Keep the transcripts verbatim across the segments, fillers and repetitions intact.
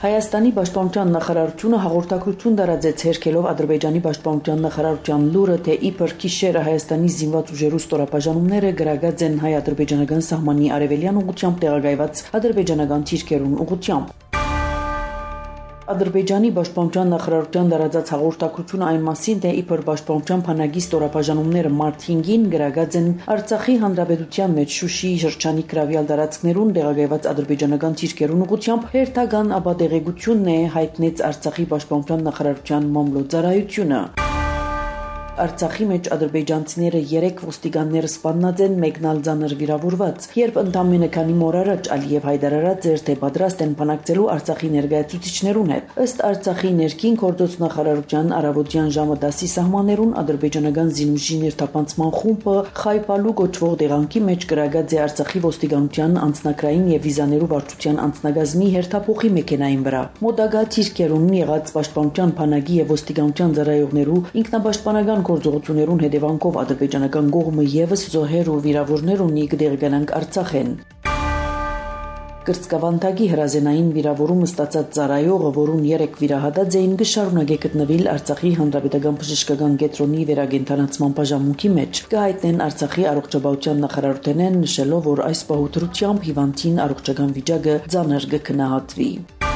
Հայաստանի պաշտպանության նախարարությունը հաղորդակցություն տարածեց հերքելով Ադրբեջանի պաշտպանության նախարարության լուրը, թե իբր գիշերը Հայաստանի զինված ուժերու ստորապաժանումները գրագած են հայ-ադրբեջանական սահմանի արևելյան ուղղությամբ տեղակայված ադրբեջանական թիրքերուն ուղղությամբ։ Ադրբեջանի պաշտպանության նախարարության տարածած հաղորդակցությունը այն մասին, թե իբր պաշտպանության բանակի ստորապաժանումները մարտ հինգին գրագած են Արցախի հանրապետության մեջ Շուշիի շրջանի գրավյալ տարածքներուն տեղակայված ադրբեջանական թիրքերուն ուղղությամբ հերթական ապատեղեկությունն է, հայտնեց Արցախի պաշտպանության նախարարության մամլոյցարայությունը։ Արցախի մեջ ադրբեջանցիները երեք ոստիկաններ սպանած են, մեկն ալ ծանր վիրավորված, երբ ընդամենը քանի օր առաջ Ալիև հայտարարած էր, թե պատրաստ են բանակցելու Արցախի ներկայացուցիչներուն հետ։ Ըստ Արցախի ներքին գործոց նախարարության առավոտյան ժամը դասի սահմաններուն ադրբեջանական զինուժի ներթափանցման խումբը Խայպալու կոչվող տեղանքի մեջ գրագած է Արցախի ոստիկանության անձնակրային եւ վիզաներու վարչության անձնագազմի հերթափոխի մեքենային վրա։ Մոդագա թիրքերուն եղած պաշտպանության բանակի եւ ոստիկանության ծառայողներու ինքնապաշտպանական գործողություններուն հետևանքով ադրբեջանական կողմը եւս զոհեր ու վիրավորներ ունի կդերգանանք Արցախ են։ Կրծքավանդակի հրազենային վիրավորումը ստացած ծառայողը, որուն երեք վիրահատած էին, կշարունակե գտնվել Արցախի հանրապետական բժշկական կենտրոնի վերագենթանացման բաժանմունքի մեջ։ Կհայտնեն Արցախի առողջապահության նախարարութենեն, նշելով, որ այս պահուտրությամբ հիվանդին առողջական վիճակը ծանր կքննահատվի։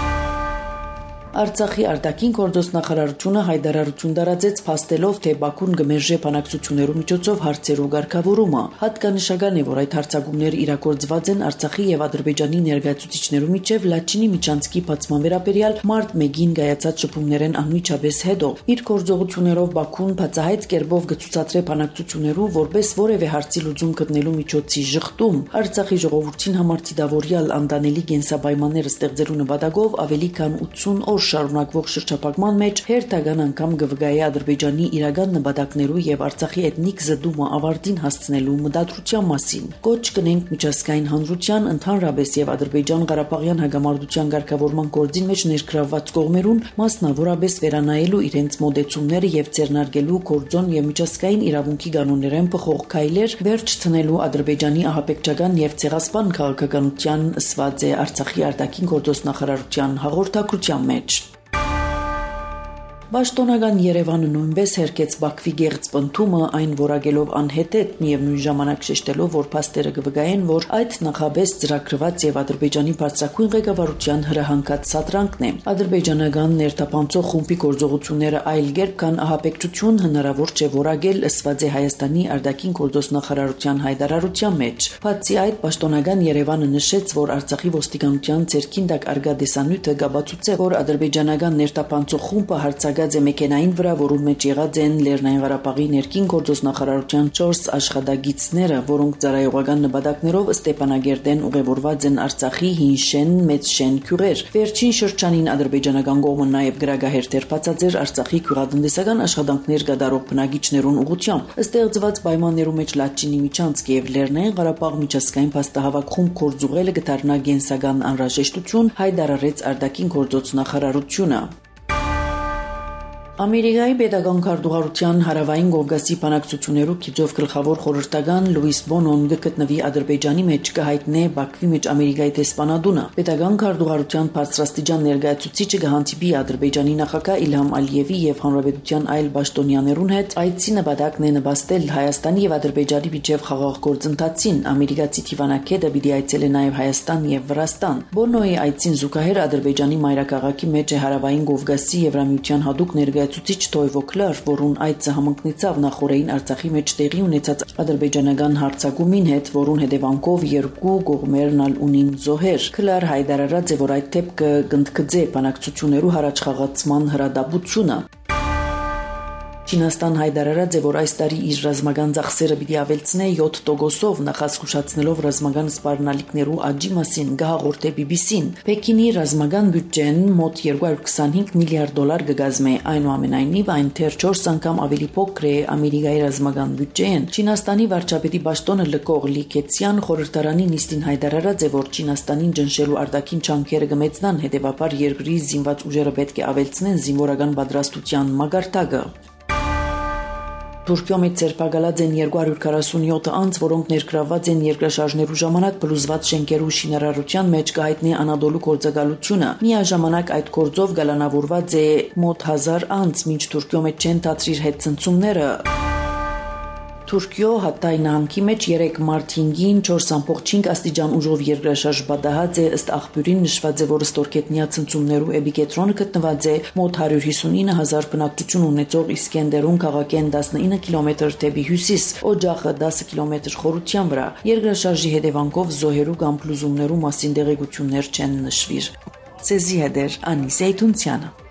Արցախի արտաքին գործոց նախարարությունը հայտարարություն տարածեց, փաստելով, թե Բաքուն կմերժե բանակցություններու միջոցով հարցերու ղեկավարումը։ Հատկանշական է, որ այդ հարցակումները իրագործված են Արցախի եւ Ադրբեջանի ներկայացուցիչներու միջև Լաչինի միջանցքի բացման վերաբերյալ մարտ մեկին կայացած շփումներեն անմիջապես հետո։ Իր գործողություններով Բաքուն բացահայտ կերպով կցուցադրե բանակցություններու որպես որևէ հարցի լուծում գտնելու միջոցի ժխտում։ Արցախի ժողովրդին համար դիտավորյալ անտանելի կենսապայմաններ ստեղծելու նպատակով ավելի քան ութսուն օր շարունակվող շրջափակման մեջ հերթական անգամ կվգայի Ադրբեջանի իրական նպատակներու եւ Արցախի էթնիկ զդումը ավարտին հասցնելու մտադրության մասին։ Կոչ կնենք միջազգային հանրության, ընդհանրապես եւ Ադրբեջան-Ղարաբաղյան հակամարտության ղեկավարման գործին մեջ ներգրավված կողմերուն մասնավորապես վերանայելու իրենց մոդեցումները եւ ձեռնարկելու գործոն եւ միջազգային իրավունքի կանոններեն փոխող քայլեր վերջ ցնելու Ադրբեջանի ահաբեկչական եւ ցեղասպան քաղաքականության ըսված է Արցախի արտաքին գործոց նախարարության հաղորդակցության մեջ։ Պաշտոնական Երևանը նույնպես հերքեց Բաքվի գեղձ պնդումը, այն որակելով անհետետ, միևնույն ժամանակ շեշտելով, որ փաստերը կվկայեն, որ այդ նախաբես ծրագրված եւ Ադրբեջանի բարձրագույն ղեկավարության հրահանգած սադրանքն է։ Ադրբեջանական ներթափանցող խումբի գործողությունները այլ կերպ կան ահաբեկչություն հնարավոր չէ որակել, ըսված է Հայաստանի արտաքին գործոց նախարարության հայտարարության մեջ։ Բացի այդ, պաշտոնական Երևանը նշեց, որ Արցախի ոստիկանության ցերքին տակ արգա դեսանյութը կաբացուցե, որ ադրբեջանական ներթափանցող խումբը հարցակ Գազե մեքենային վրա, որում մեջ եղած են Լեռնային Ղարաբաղի ներքին գործոց նախարարության չորս աշխատագիծները, որոնք ծառայողական նպատակներով Ստեփանագերդեն ուղևորված են Արցախի Հինշեն, Մեծշեն քյուղեր։ Վերջին շրջանին ադրբեջանական կողմը նաև գրագահերթեր բացաձեր Արցախի քյուղատնտեսական աշխատանքներ կատարող բնակիչներուն ուղղությամբ։ Ստեղծված պայմաններու մեջ Լաչինի միջանցք եւ Լեռնային Ղարաբաղ միջազգային փաստահավաք խումբ կորձուղելը կդառնա գենսական անհրաժեշտություն, հայտարարեց արտաքին գործոց նախարարությունը։ Ամերիկայի պետական քարտուղարության հարավային Կովկասի բանակցություններու քիծով գլխավոր խորհրդական Լուիս Բոնոն գտնվի Ադրբեջանի մեջ կհայտնե Բաքվի մեջ Ամերիկայի տեսփանադունը։ Պետական քարտուղարության բարձրաստիճան ներկայացուցիչը կհանդիպի Ադրբեջանի նախագահ Իլհամ Ալիևի եւ հանրապետության այլ պաշտոնյաներուն հետ։ Այցի նպատակն է նպաստել Հայաստանի եւ Ադրբեջանի միջև խաղաղ գործընթացին։ Ամերիկացի թիվանակետը պիտի այցելե նաեւ Հայաստան եւ Վրաստան։ Բոնոյի այցին զուգահեռ Ադրբեջանի մայրաքաղաքի մեջ է հարավային Կովկասի Եվրամիության հատուկ ներկայացուցիչ Ցուցիչ Թոյվո Կլար, որուն այդ համընկնեցավ նախորդին Արցախի մեջ տեղի ունեցած ադրբեջանական հարձակումին հետ, որուն հետևանքով երկու կողմերն ալ ունին զոհեր։ Կլար հայտարարած է, որ այդ դեպքը կընդգծե բանակցություններու հարաճխաղացման հրադապությունը։ Չինաստան հայտարարած է, որ այս տարի իր ռազմական ծախսերը պիտի ավելցնե յոթ տոկոսով, նախազգուշացնելով ռազմական սպառնալիքներու աճի մասին գահաղորդե բի բի սին։ Պեկինի ռազմական բյուջեն մոտ երկու հարյուր քսանհինգ միլիարդ դոլար կգազմե, այնուամենայնիվ այն թեր չորս անգամ ավելի փոքր է Ամերիկայի ռազմական բյուջեն։ Չինաստանի վարչապետի պաշտոնը Լկող Լի Քեցյան խորհրդարանի նիստին հայտարարած է, որ Չինաստանին ճնշելու արտաքին ջանքերը կմեծնան, հետևաբար երկրի զինված ուժերը պետք է ավելցնեն զինվորական պատրաստության մակարդակը։ Թուրքիոմից ձերբակալած են երկու հարյուր քառասունյոթ անձ, որոնք ներգրավված են երկրաշարժներու ժամանակ փլուզված շենքերու շինարարության մեջ կհայտնի Անադոլու գործակալությունը։ Միաժամանակ այդ գործով գալանավորված է մոտ հազար անձ, մինչ Թուրքիոմից չեն դադրիր հետցնցումները։ Թուրքիո Հատայ նահանգի մեջ երեք մարտ հինգին չորս ամբողջ չինգ աստիճան ուժով երկրաշարժ պատահած է, ըստ աղբյուրին նշված է, որ ստորգետնյա ցնցումներու էպիկենտրոնը գտնված է մոտ հարյուր հիսունինը հազար բնակչություն ունեցող Իսկենդերուն քաղաքեն տասնինը կիլոմետր դեպի հյուսիս, օջախը դասը կիլոմետր խորության վրա։ Երկրաշարժի հետևանքով զոհերու կամ փլուզումներու մասին տեղեկություններ չեն նշվիր։ Ցեզի հետ էր Անիսե Այթունցյանը։